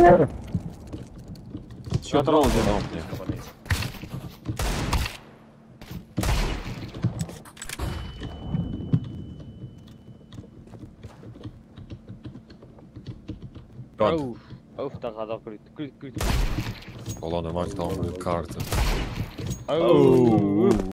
Чё тролл делал мне? Auf, daar gaat al kut. Volgende maakt dan de kaarten.